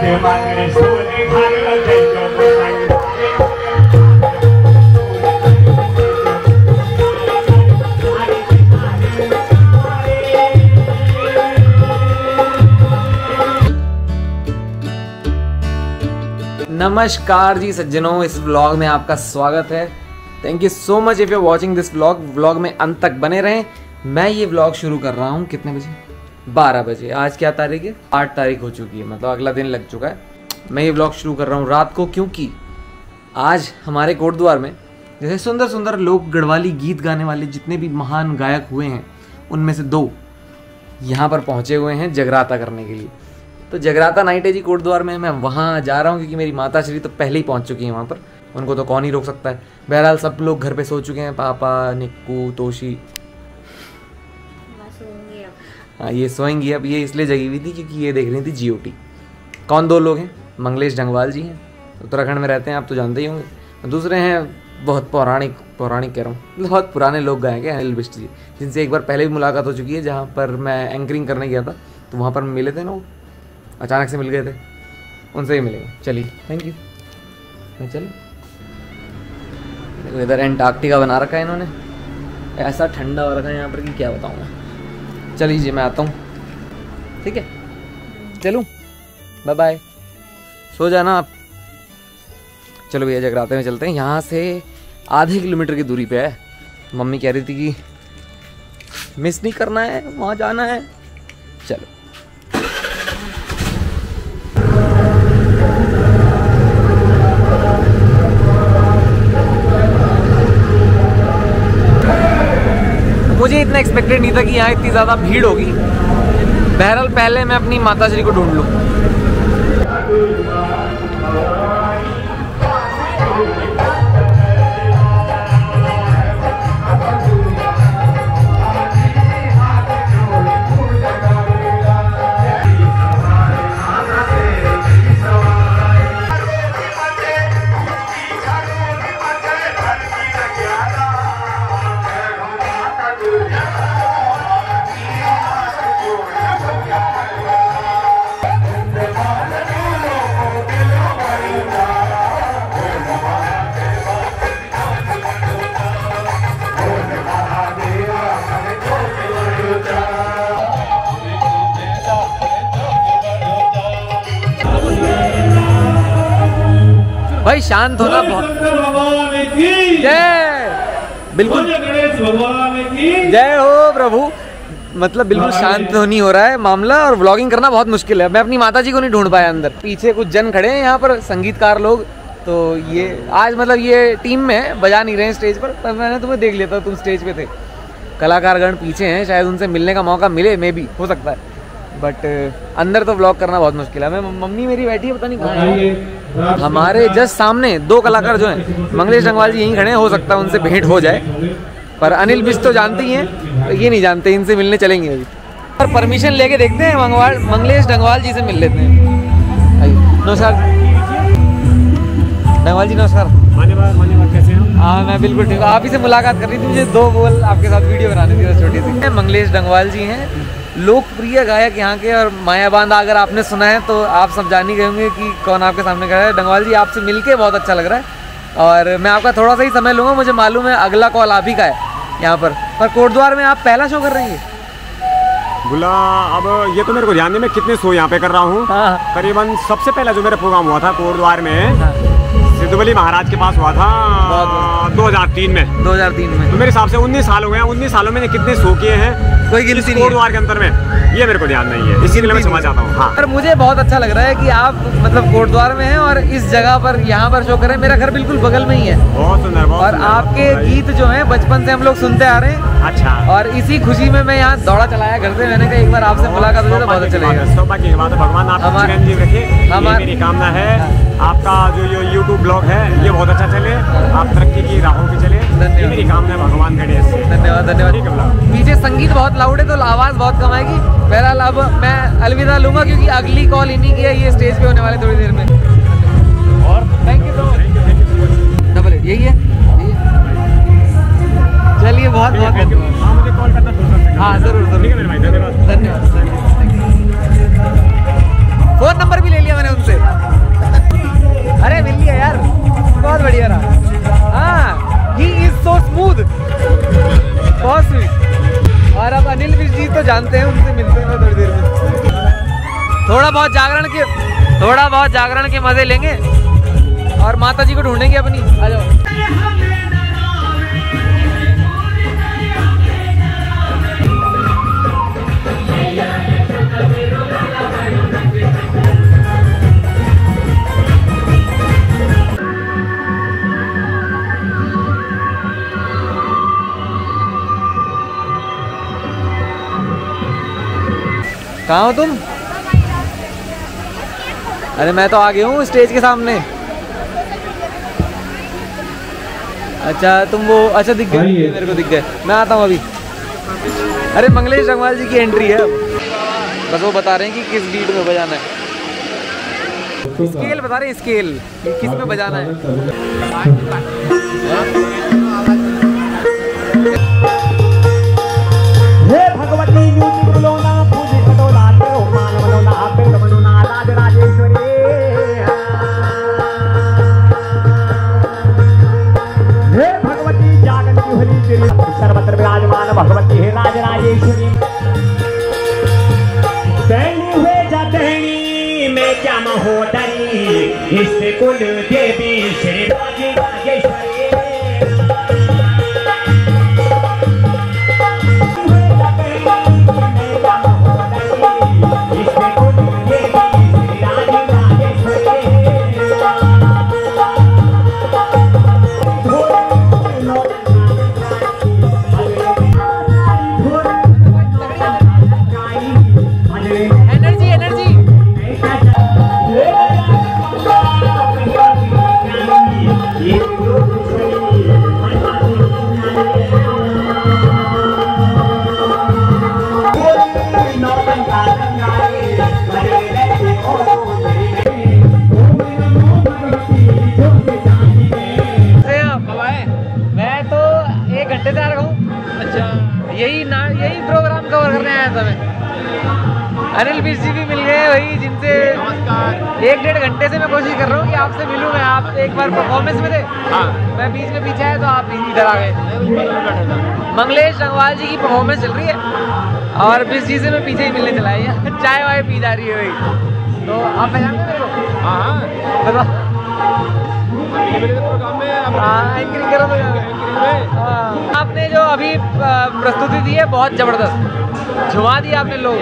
नमस्कार जी सज्जनों, इस व्लॉग में आपका स्वागत है। Thank you so much if you are watching this vlog में अंत तक बने रहें। मैं ये व्लॉग शुरू कर रहा हूँ कितने बजे? 12 बजे। आज क्या तारीख है? 8 तारीख हो चुकी है, मतलब अगला दिन लग चुका है। मैं ये व्लॉग शुरू कर रहा हूँ रात को, क्योंकि आज हमारे कोटद्वार में जैसे सुंदर सुंदर लोक गढ़वाली गीत गाने वाले जितने भी महान गायक हुए हैं, उनमें से 2 यहाँ पर पहुँचे हुए हैं जगराता करने के लिए। तो जगराता नाइट है जी कोटद्वार में। मैं वहाँ जा रहा हूँ क्योंकि मेरी माता श्री तो पहले ही पहुँच चुकी हैं वहाँ पर, उनको तो कौन ही रोक सकता है। बहरहाल सब लोग घर पे सो चुके हैं, पापा, निक्कू, तोशी। हाँ, ये सोएंगी अब। ये इसलिए जगी हुई थी क्योंकि ये देख रही थी GOT। कौन 2 लोग हैं? मंगलेश डंगवाल जी हैं, उत्तराखंड में रहते हैं, आप तो जानते ही होंगे। दूसरे हैं बहुत पौराणिक कह रहा हूँ, बहुत पुराने लोग गायक हैं, अनिल बिष्ट जी, जिनसे एक बार पहले भी मुलाकात हो चुकी है। जहाँ पर मैं एंकरिंग करने गया था तो वहाँ पर मिले थे ना, वो अचानक से मिल गए थे, उनसे ही मिलेंगे। चलिए, थैंक यू। मैं चलो, इधर एंटार्क्टिका बना रखा है इन्होंने, ऐसा ठंडा हो रखा है यहाँ पर कि क्या बताऊँ मैं। चलिए मैं आता हूँ, ठीक है? चलूँ, बाय बाय, सो जाना आप। चलो भैया, जगराते में चलते हैं। यहाँ से आधे किलोमीटर की दूरी पे है। मम्मी कह रही थी कि मिस नहीं करना है, वहाँ जाना है। चलो, मुझे इतना एक्सपेक्टेड नहीं था कि यहाँ इतनी ज़्यादा भीड़ होगी। बहरहाल पहले मैं अपनी माताश्री को ढूंढ लूँ। भाई शांत होना बहुत। जय, बिल्कुल जय हो प्रभु। मतलब बिल्कुल शांत नहीं हो रहा है मामला, और व्लॉगिंग करना बहुत मुश्किल है। मैं अपनी माताजी को नहीं ढूंढ पाया अंदर। पीछे कुछ जन खड़े हैं यहाँ पर, संगीतकार लोग। तो ये आज मतलब ये टीम में बजा नहीं रहे हैं स्टेज पर मैंने तुम्हें देख लिया था, तुम स्टेज पे थे। कलाकारगण पीछे हैं, शायद उनसे मिलने का मौका मिले, मे बी, हो सकता है। बट अंदर तो व्लॉग करना बहुत मुश्किल है। मैं मम्मी मेरी बैठी है, पता नहीं कहाँ है। हमारे जस्ट सामने 2 कलाकार जो हैं, मंगलेश डंगवाल जी यहीं खड़े हैं। हो सकता है उनसे भेंट हो जाए, पर अनिल बिष्ट तो जानते ही हैं, तो ये नहीं जानते। इनसे मिलने चलेंगे अभी, और परमिशन लेके देखते हैं। मंगलेश डंगवाल जी से मिल लेते हैं। नमस्कार डंगवाल जी, नमस्कार। कैसे हैं? हाँ, मैं बिल्कुल ठीक हूँ। आप ही से मुलाकात कर रही थी, मुझे 2 बोल आपके साथ वीडियो बनानी थी छोटी सी। मंगलेश डंगवाल जी हैं, लोकप्रिय गायक यहाँ के। और मायाबांधा अगर आपने सुना है तो आप सब जान ही गए होंगे कि कौन आपके सामने खड़ा है। डंगवाल जी, आपसे मिलके बहुत अच्छा लग रहा है। और मैं आपका थोड़ा सा ही समय लूँगा, मुझे मालूम है अगला कॉल आप ही का है यहाँ पर कोटद्वार में आप पहला शो कर रहे हैं। बोला अब ये तो मेरे को ध्यान नहीं, मैं कितने शो यहाँ पे कर रहा हूँ। हाँ, करीबन सबसे पहला जो मेरा प्रोग्राम हुआ था कोटद्वार में, हाँ, सिद्धबली महाराज के पास हुआ था 2003 में। 2003 में तो मेरे हिसाब से 19 साल हो गए। 19 सालों में कितने शो किए हैं कोई गिनती नहीं कोटद्वार के अंदर में, ये मेरे को ध्यान नहीं है, इसी के लिए मैं क्षमा चाहता हूँ। हाँ, पर मुझे बहुत अच्छा लग रहा है कि आप मतलब कोटद्वार में हैं और इस जगह पर यहाँ पर शो कर रहे हैं। मेरा घर बिल्कुल बगल में ही है। बहुत सुंदर। और आपके गीत जो हैं बचपन से हम लोग सुनते आ रहे हैं। अच्छा, और इसी खुशी में मैं यहाँ दौड़ा चलाया घर से। मैंने कहा एक बार आपसे मुलाकात हो जाए तो बहुत अच्छा लगेगा। सौभाग्य की बात है, भगवान आपको चिरंजीव रखे। मेरी कामना है आपका जो ये YouTube ब्लॉग है ये बहुत अच्छा चले, आप तरक्की की राहों पे चले, ये मेरी कामना है भगवान करे। धन्यवाद धन्यवाद। पीछे संगीत बहुत लाउड है तो आवाज़ बहुत कम आएगी। बहरहाल अब मैं अलविदा लूँगा क्योंकि अगली कॉल इन्हीं की है, ये स्टेज पे होने वाले थोड़ी देर में। और thank you so much. Double यही है। चलिए, बहुत बहुत धन्यवाद। मुझे कॉल करना जरूर। हाँ, जरूर जरूर। धन्यवाद। फ़ोन नंबर भी ले लिया मैंने उनसे। थोड़ा बहुत जागरण के मजे लेंगे और माता जी को ढूंढेंगे अपनी। आ जाओ। कहाँ हो तुम? अरे मैं तो आ गया हूँ स्टेज के सामने। अच्छा तुम वो, अच्छा दिख गए, मेरे को दिख गए, मैं आता हूँ अभी। अरे मंगलेश रंगवाल जी की एंट्री है, बस वो बता रहे हैं कि किस बीट में बजाना है। स्केल बता रहे हैं, स्केल किस में बजाना है। भगवती सर्वत्र विराजमान भगवती है राजराजेश्वरी। दैनी हुए जातनी में क्या महोदरी, इस कुल देवी श्री राजराजेश्वरी। यही प्रोग्राम कवर करने आया था मैं। अनिल बीस जी भी मिल गए वही, जिनसे 1-1.5 घंटे से मैं कोशिश कर रहा हूँ कि आपसे मिलूँ मैं। आप एक बार परफॉर्मेंस में थे, मैं बीच में पीछे आया तो आप इधर आ गए। मंगलेश रंगवाल जी की परफॉर्मेंस चल रही है और बीस जी से मैं पीछे ही मिलने चला है। चाय वाय पी जा रही है वही। तो आप पहचानते मेरे को? हाँ बताओ। एंकरिंग करो तो। आपने जो अभी प्रस्तुति दी है बहुत जबरदस्त, झुमा दिया आपने लोग।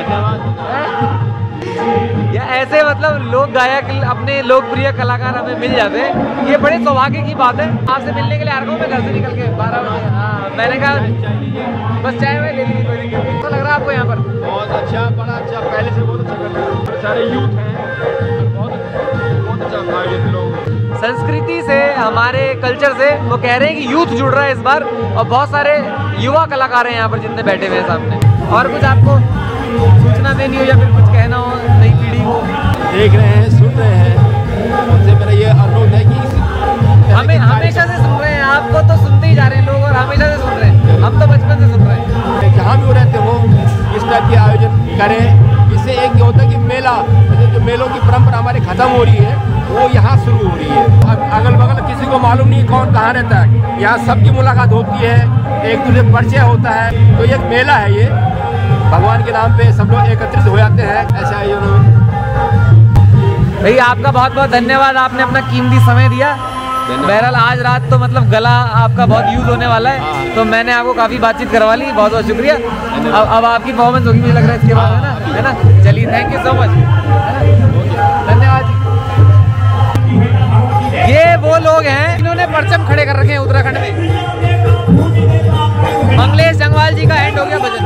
या ऐसे मतलब लोग गायक अपने लोकप्रिय कलाकार हमें मिल जाते हैं, ये बड़े सौभाग्य की बात है। आपसे मिलने के लिए आ रहा हूँ मैं घर से निकल के 12 बजे। हाँ मैंने कहा बस चाय में ले ली, कोई दिक्कत नहीं। तो लग रहा है आपको यहाँ पर? बहुत अच्छा, बड़ा अच्छा, पहले से बहुत अच्छा कर रहे हैं। सारे यूथ हैं, बहुत अच्छा आयोजित लोग। संस्कृति से, हमारे कल्चर से वो कह रहे हैं कि यूथ जुड़ रहा है इस बार, और बहुत सारे युवा कलाकार हैं यहाँ पर जितने बैठे हुए हैं सामने। और कुछ आपको सूचना देनी हो या फिर कुछ कहना हो नई पीढ़ी को? देख रहे हैं, सुन रहे हैं, उनसे मेरा ये अनुरोध है कि हमें हमेशा से सुन रहे हैं, आपको तो सुनते ही जा रहे हैं लोग और हमेशा से सुन रहे हैं, हम तो बचपन से सुन रहे हैं। जहाँ भी वो रहते हो इस टाइप के आयोजन करें। इससे एक ये होता है कि मेला, जो मेलों की परंपरा हमारी खत्म हो रही है वो यहाँ शुरू हो रही है। अगल बगल किसी को मालूम नहीं कौन कहाँ रहता है, यहाँ सबकी मुलाकात होती है, एक दूसरे परिचय होता है। तो ये मेला है, ये भगवान के नाम पे सब लोग एकत्रित हो जाते हैं। ऐसा आयोजन। भैया आपका बहुत बहुत धन्यवाद, आपने अपना कीमती समय दिया। बहरहाल आज रात तो मतलब गला आपका बहुत यूज होने वाला है, तो मैंने आपको काफ़ी बातचीत करवा ली, बहुत बहुत शुक्रिया। अब आपकी परफॉर्मेंस होगी मुझे लग रहा है इसके बाद, है ना? चलिए थैंक यू सो मच, धन्यवाद। ये वो लोग हैं जिन्होंने परचम खड़े कर रखे हैं उत्तराखंड में। मंगलेश रंगवाल जी का एंड हो गया भजन।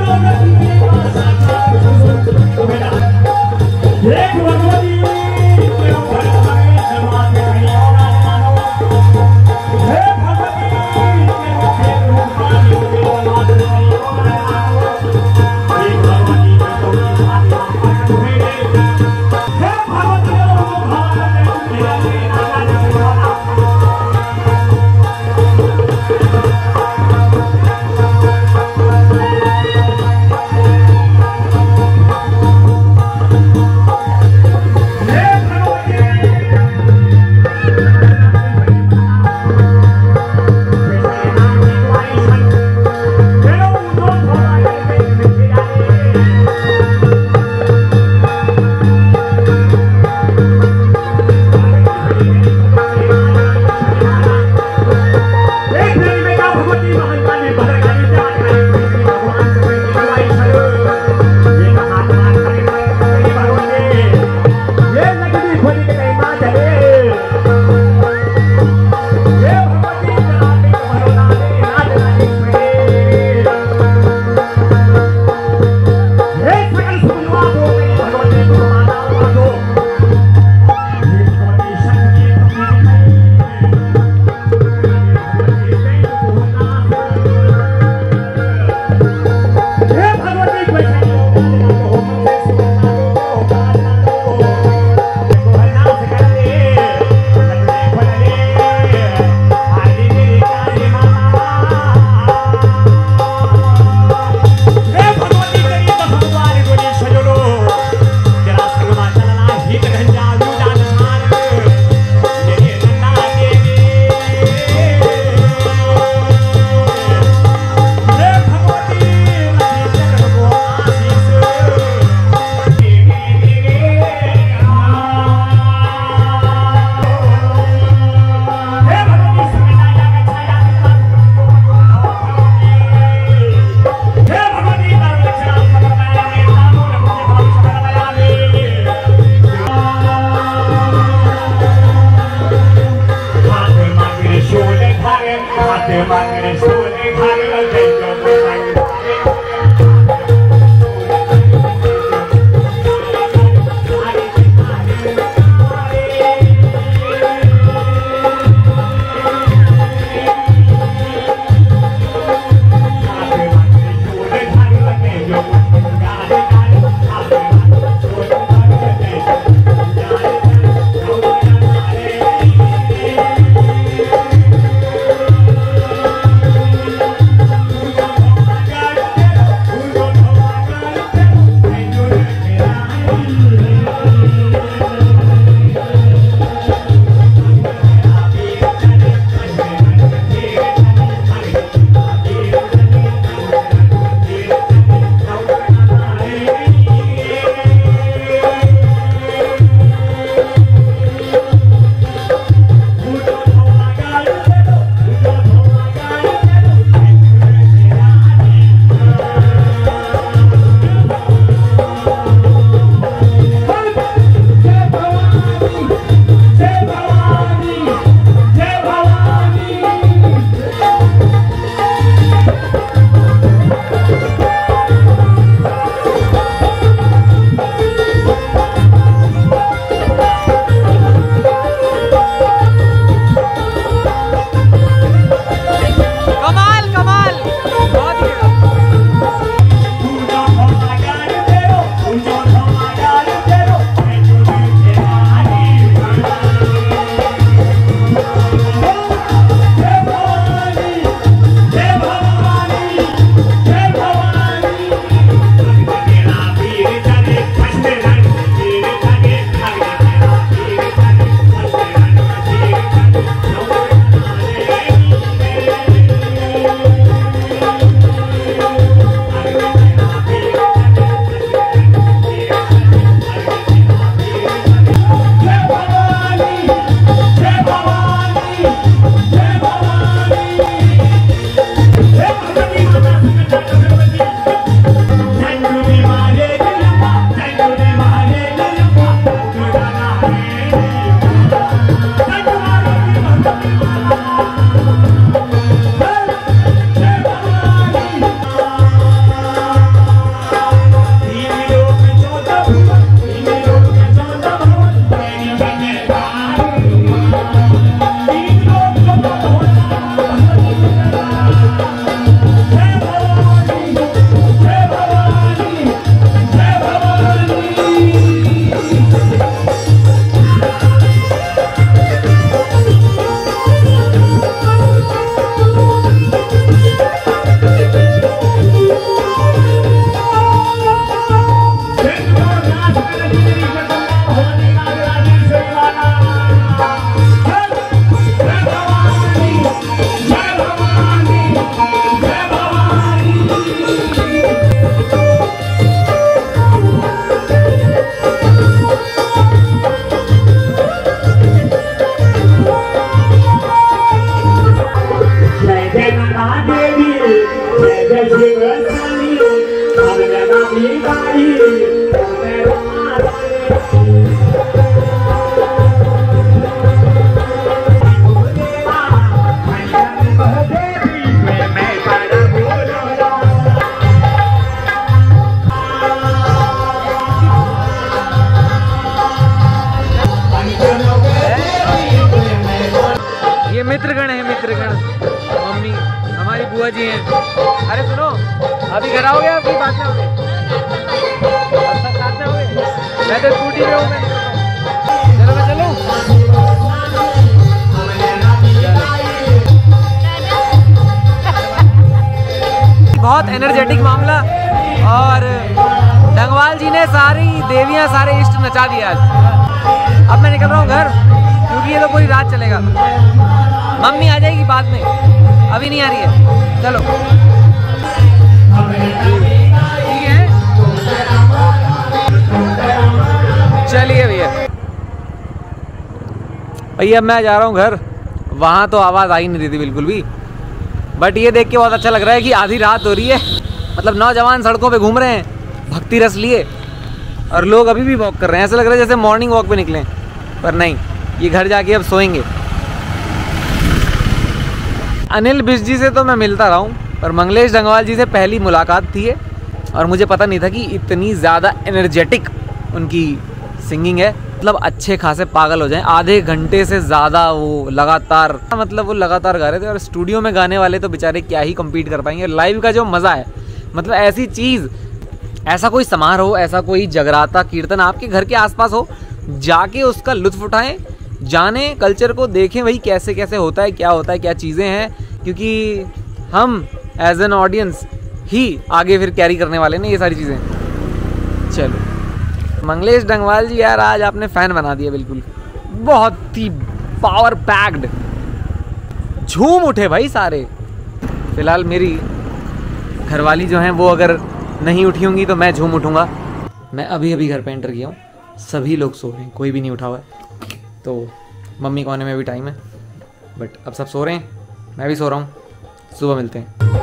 ये मित्रगण है, मित्रगण। मम्मी हमारी बुआ जी हैं। अरे सुनो, अभी घर आओगे आपकी बात में होगे? अब सब साथ में होगे? मैं तो स्कूटी में हूँ, चलो मैं चलूँ? बहुत एनर्जेटिक मामला, और डंगवाल जी ने सारी देवियां सारे इष्ट नचा दिया आज। अब मैं निकल रहा हूँ घर, क्योंकि ये तो पूरी रात चलेगा। मम्मी आ जाएगी बाद में, अभी नहीं आ रही है। चलो ठीक है, चलिए भैया। भैया मैं जा रहा हूँ घर। वहाँ तो आवाज़ आ ही नहीं रही थी बिल्कुल भी, बट ये देख के बहुत अच्छा लग रहा है कि आधी रात हो रही है, मतलब नौजवान सड़कों पे घूम रहे हैं भक्ति रस लिए, और लोग अभी भी वॉक कर रहे हैं। ऐसा लग रहा है जैसे मॉर्निंग वॉक पे निकले, पर नहीं, ये घर जाके अब सोएंगे। अनिल बिष्ट जी से तो मैं मिलता रहा हूँ, पर मंगलेश डंगवाल जी से पहली मुलाकात थी, और मुझे पता नहीं था कि इतनी ज़्यादा एनर्जेटिक उनकी सिंगिंग है। मतलब अच्छे खासे पागल हो जाएं, आधे घंटे से ज़्यादा वो लगातार गा रहे थे। और स्टूडियो में गाने वाले तो बेचारे क्या ही कम्पीट कर पाएंगे। लाइव का जो मज़ा है, मतलब ऐसी चीज़, ऐसा कोई समारोह, ऐसा कोई जगराता कीर्तन आपके घर के आसपास हो, जाके उसका लुत्फ उठाएं, जाने कल्चर को देखें भाई कैसे कैसे होता है, क्या चीज़ें हैं, क्योंकि हम एज एन ऑडियंस ही आगे फिर कैरी करने वाले ना ये सारी चीज़ें। चलो मंगलेश डंगवाल जी यार, आज आपने फ़ैन बना दिया बिल्कुल, बहुत ही पावर पैक्ड। झूम उठे भाई सारे। फिलहाल मेरी घरवाली जो हैं वो अगर नहीं उठी होंगी तो मैं झूम उठूँगा। मैं अभी अभी घर पे एंटर किया हूँ, सभी लोग सो रहे हैं, कोई भी नहीं उठा हुआ है। तो मम्मी को आने में भी टाइम है, बट अब सब सो रहे हैं, मैं भी सो रहा हूँ। सुबह मिलते हैं।